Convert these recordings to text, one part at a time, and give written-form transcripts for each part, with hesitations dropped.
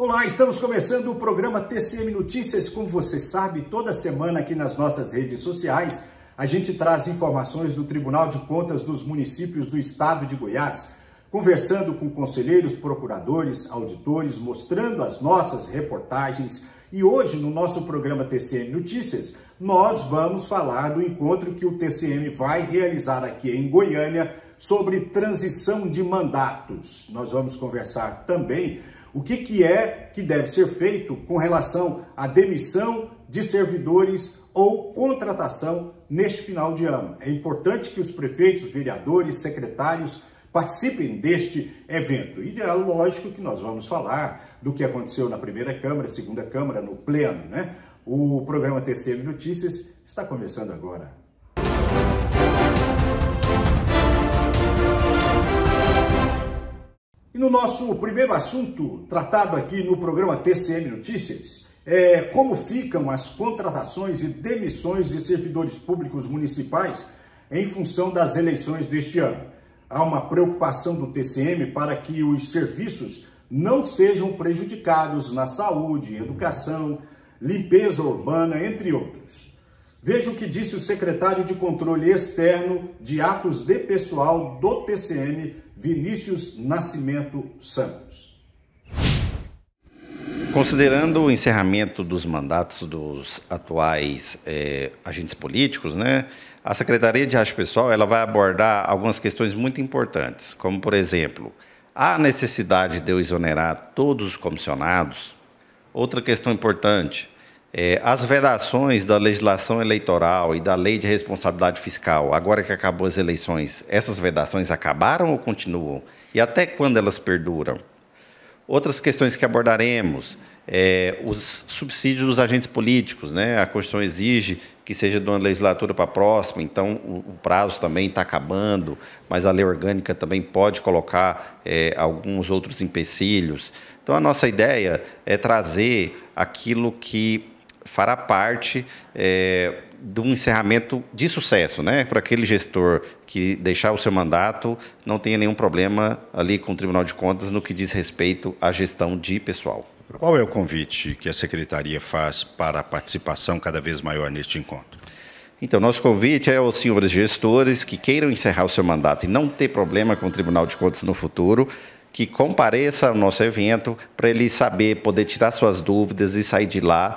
Olá, estamos começando o programa TCM Notícias. Como você sabe, toda semana aqui nas nossas redes sociais, a gente traz informações do Tribunal de Contas dos municípios do estado de Goiás, conversando com conselheiros, procuradores, auditores, mostrando as nossas reportagens. E hoje, no nosso programa TCM Notícias, nós vamos falar do encontro que o TCM vai realizar aqui em Goiânia sobre transição de mandatos. Nós vamos conversar também o que é que deve ser feito com relação à demissão de servidores ou contratação neste final de ano. É importante que os prefeitos, vereadores, secretários participem deste evento. E é lógico que nós vamos falar do que aconteceu na primeira Câmara, segunda Câmara, no Pleno, né? O programa TCM Notícias está começando agora. E no nosso primeiro assunto, tratado aqui no programa TCM Notícias, é como ficam as contratações e demissões de servidores públicos municipais em função das eleições deste ano. Há uma preocupação do TCM para que os serviços não sejam prejudicados na saúde, educação, limpeza urbana, entre outros. Veja o que disse o secretário de Controle Externo de Atos de Pessoal do TCM, Vinícius Nascimento Santos. Considerando o encerramento dos mandatos dos atuais agentes políticos, né, a Secretaria de Atos Pessoal ela vai abordar algumas questões muito importantes, como, por exemplo, a necessidade de eu exonerar todos os comissionados. Outra questão importante, as vedações da legislação eleitoral e da lei de responsabilidade fiscal, agora que acabou as eleições, essas vedações acabaram ou continuam? E até quando elas perduram? Outras questões que abordaremos, os subsídios dos agentes políticos, né? A Constituição exige que seja de uma legislatura para a próxima, então o prazo também está acabando, mas a lei orgânica também pode colocar alguns outros empecilhos. Então, a nossa ideia é trazer aquilo que fará parte do encerramento de sucesso, né? Para aquele gestor que deixar o seu mandato não tenha nenhum problema ali com o Tribunal de Contas no que diz respeito à gestão de pessoal. Qual é o convite que a Secretaria faz para a participação cada vez maior neste encontro? Então, nosso convite é aos senhores gestores que queiram encerrar o seu mandato e não ter problema com o Tribunal de Contas no futuro, que compareça ao nosso evento para ele saber, poder tirar suas dúvidas e sair de lá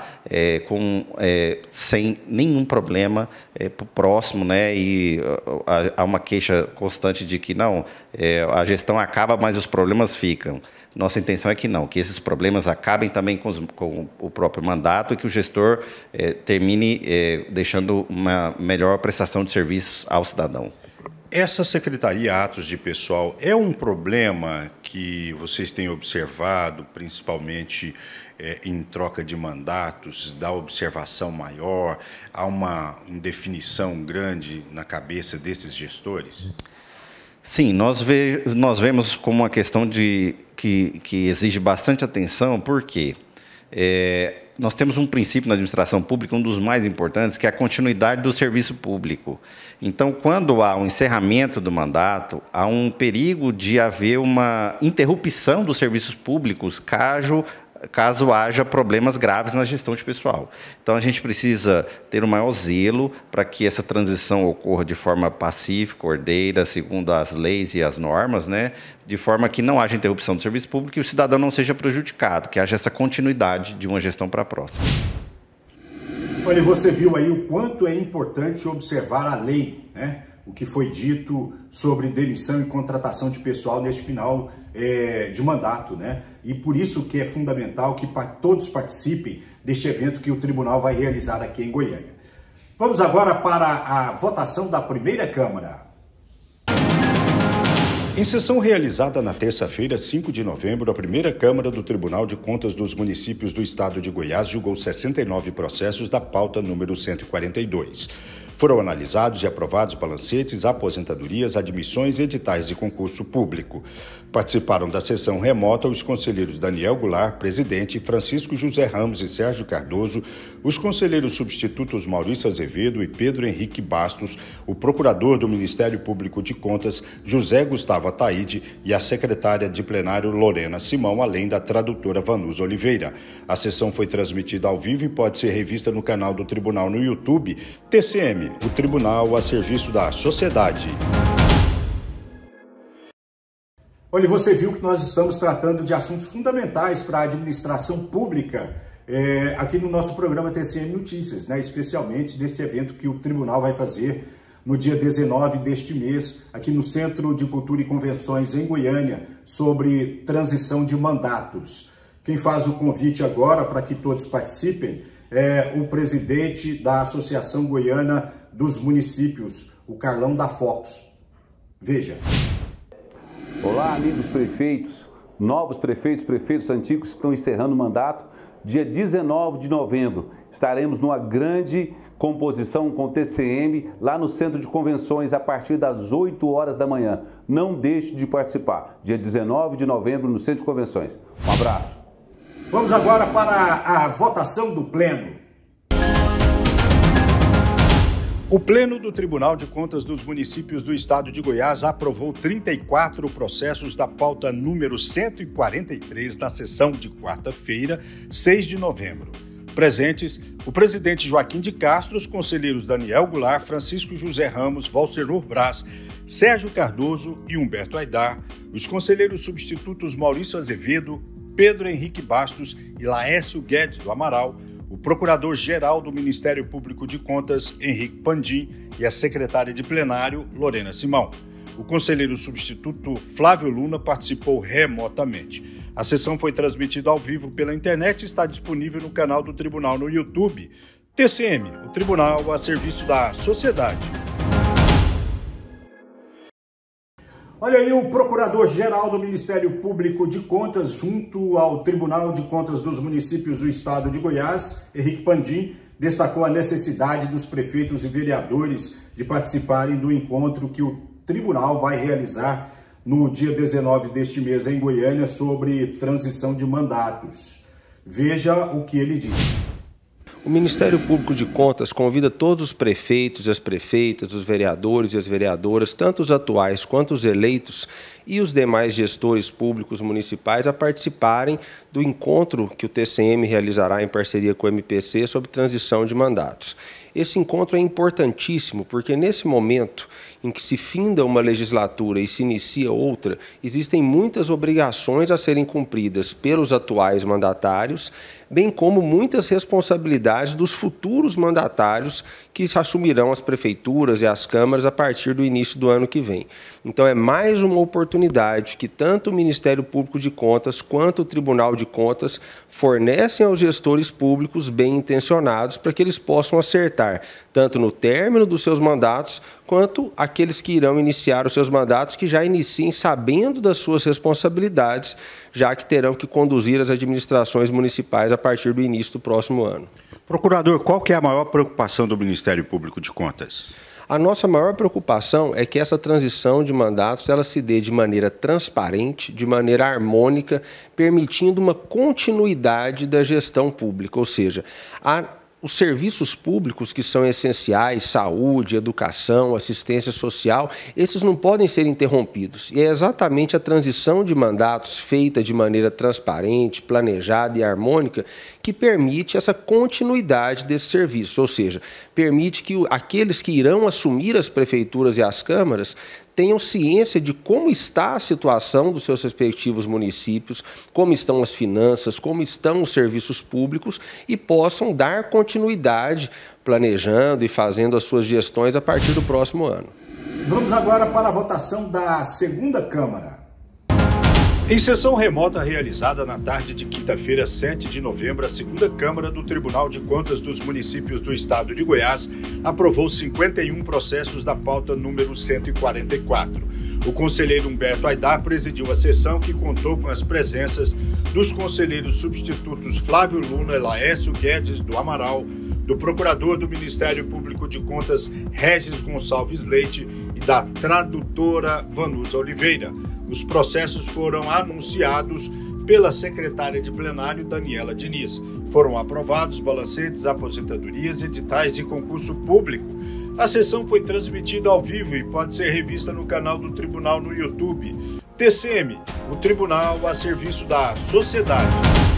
sem nenhum problema para o próximo, né? E há uma queixa constante de que não, a gestão acaba, mas os problemas ficam. Nossa intenção é que não, que esses problemas acabem também com o próprio mandato e que o gestor termine deixando uma melhor prestação de serviços ao cidadão. Essa Secretaria Atos de Pessoal é um problema que vocês têm observado, principalmente em troca de mandatos, da observação maior, há uma indefinição grande na cabeça desses gestores? Sim, nós vemos como uma questão que exige bastante atenção, porque nós temos um princípio na administração pública, um dos mais importantes, que é a continuidade do serviço público. Então, quando há um encerramento do mandato, há um perigo de haver uma interrupção dos serviços públicos caso haja problemas graves na gestão de pessoal. Então, a gente precisa ter o maior zelo para que essa transição ocorra de forma pacífica, ordeira, segundo as leis e as normas, né? De forma que não haja interrupção do serviço público e o cidadão não seja prejudicado, que haja essa continuidade de uma gestão para a próxima. Olha, você viu aí o quanto é importante observar a lei, né? O que foi dito sobre demissão e contratação de pessoal neste final de mandato, né? E por isso que é fundamental que todos participem deste evento que o tribunal vai realizar aqui em Goiânia. Vamos agora para a votação da primeira Câmara. Em sessão realizada na terça-feira, 5 de novembro, a primeira Câmara do Tribunal de Contas dos Municípios do Estado de Goiás julgou 69 processos da pauta número 142. Foram analisados e aprovados balancetes, aposentadorias, admissões e editais de concurso público. Participaram da sessão remota os conselheiros Daniel Goulart, presidente, Francisco José Ramos e Sérgio Cardoso, os conselheiros substitutos Maurício Azevedo e Pedro Henrique Bastos, o procurador do Ministério Público de Contas, José Gustavo Ataíde, e a secretária de plenário Lorena Simão, além da tradutora Vanusa Oliveira. A sessão foi transmitida ao vivo e pode ser revista no canal do Tribunal no YouTube. TCM, o Tribunal a serviço da sociedade. Olha, você viu que nós estamos tratando de assuntos fundamentais para a administração pública aqui no nosso programa TCM Notícias, né? Especialmente deste evento que o Tribunal vai fazer no dia 19 deste mês, aqui no Centro de Cultura e Convenções em Goiânia, sobre transição de mandatos. Quem faz o convite agora para que todos participem é o presidente da Associação Goiana dos Municípios, o Carlão da Fox. Veja. Olá, amigos prefeitos, novos prefeitos, prefeitos antigos que estão encerrando o mandato. Dia 19 de novembro estaremos numa grande composição com o TCM lá no Centro de Convenções a partir das 8 horas da manhã. Não deixe de participar. Dia 19 de novembro no Centro de Convenções. Um abraço. Vamos agora para a votação do Pleno. O Pleno do Tribunal de Contas dos Municípios do Estado de Goiás aprovou 34 processos da pauta número 143 na sessão de quarta-feira, 6 de novembro. Presentes, o presidente Joaquim de Castro, os conselheiros Daniel Goulart, Francisco José Ramos, Valcerur Braz, Sérgio Cardoso e Humberto Aidar, os conselheiros substitutos Maurício Azevedo, Pedro Henrique Bastos e Laércio Guedes do Amaral, o procurador-geral do Ministério Público de Contas, Henrique Pandim, e a secretária de plenário, Lorena Simão. O conselheiro substituto Flávio Luna participou remotamente. A sessão foi transmitida ao vivo pela internet e está disponível no canal do Tribunal no YouTube. TCM, o Tribunal a serviço da sociedade. Olha aí, o Procurador-Geral do Ministério Público de Contas, junto ao Tribunal de Contas dos Municípios do Estado de Goiás, Henrique Pandim, destacou a necessidade dos prefeitos e vereadores de participarem do encontro que o Tribunal vai realizar no dia 19 deste mês em Goiânia sobre transição de mandatos. Veja o que ele diz. O Ministério Público de Contas convida todos os prefeitos e as prefeitas, os vereadores e as vereadoras, tanto os atuais quanto os eleitos, e os demais gestores públicos municipais a participarem do encontro que o TCM realizará em parceria com o MPC sobre transição de mandatos. Esse encontro é importantíssimo porque nesse momento em que se finda uma legislatura e se inicia outra, existem muitas obrigações a serem cumpridas pelos atuais mandatários, bem como muitas responsabilidades dos futuros mandatários que assumirão as prefeituras e as câmaras a partir do início do ano que vem. Então é mais uma oportunidade que tanto o Ministério Público de Contas quanto o Tribunal de Contas fornecem aos gestores públicos bem intencionados para que eles possam acertar, tanto no término dos seus mandatos, quanto aqueles que irão iniciar os seus mandatos, que já iniciem sabendo das suas responsabilidades, já que terão que conduzir as administrações municipais a partir do início do próximo ano. Procurador, qual que é a maior preocupação do Ministério Público de Contas? A nossa maior preocupação é que essa transição de mandatos ela se dê de maneira transparente, de maneira harmônica, permitindo uma continuidade da gestão pública, ou seja, os serviços públicos que são essenciais, saúde, educação, assistência social, esses não podem ser interrompidos. E é exatamente a transição de mandatos feita de maneira transparente, planejada e harmônica que permite essa continuidade desse serviço, ou seja, permite que aqueles que irão assumir as prefeituras e as câmaras tenham ciência de como está a situação dos seus respectivos municípios, como estão as finanças, como estão os serviços públicos e possam dar continuidade planejando e fazendo as suas gestões a partir do próximo ano. Vamos agora para a votação da segunda Câmara. Em sessão remota realizada na tarde de quinta-feira, 7 de novembro, a segunda Câmara do Tribunal de Contas dos Municípios do Estado de Goiás aprovou 51 processos da pauta número 144. O conselheiro Humberto Aidar presidiu a sessão, que contou com as presenças dos conselheiros substitutos Flávio Luna e Laércio Guedes do Amaral, do procurador do Ministério Público de Contas, Regis Gonçalves Leite, e da tradutora Vanusa Oliveira. Os processos foram anunciados pela secretária de plenário, Daniela Diniz. Foram aprovados balancetes, aposentadorias, editais de concurso público. A sessão foi transmitida ao vivo e pode ser revista no canal do Tribunal no YouTube. TCM, o Tribunal a serviço da sociedade.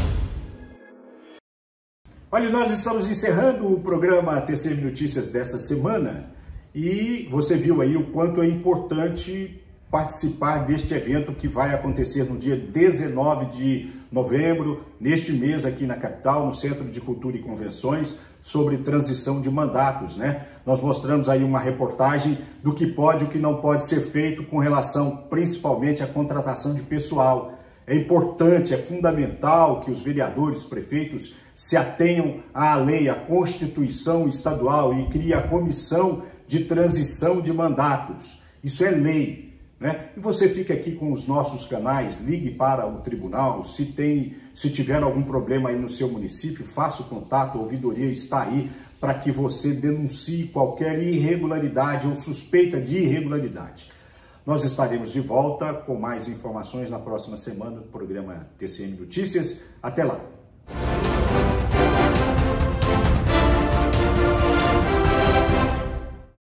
Olha, nós estamos encerrando o programa TCM Notícias dessa semana e você viu aí o quanto é importante participar deste evento que vai acontecer no dia 19 de novembro, neste mês aqui na capital, no Centro de Cultura e Convenções, sobre transição de mandatos, né? Nós mostramos aí uma reportagem do que pode e o que não pode ser feito com relação principalmente à contratação de pessoal. É importante, é fundamental que os vereadores, prefeitos se atenham à lei, à Constituição estadual e criem a comissão de transição de mandatos. Isso é lei. Né? E você fica aqui com os nossos canais, ligue para o tribunal, se tiver algum problema aí no seu município, faça o contato, a ouvidoria está aí para que você denuncie qualquer irregularidade ou suspeita de irregularidade. Nós estaremos de volta com mais informações na próxima semana do programa TCM Notícias. Até lá!